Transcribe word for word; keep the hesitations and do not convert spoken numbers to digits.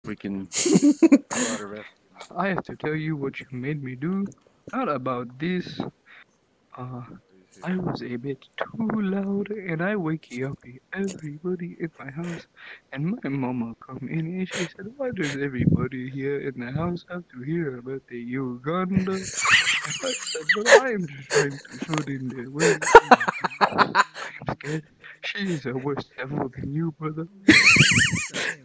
freaking. I have to tell you what you made me do. Not about this. Uh, I was a bit too loud and I wakey up everybody in my house. And my mama come in and she said, why does everybody here in the house have to hear about the Uganda? And I said, but I am just trying to show them that we're the same. I am scared. She is a worse devil than you, brother.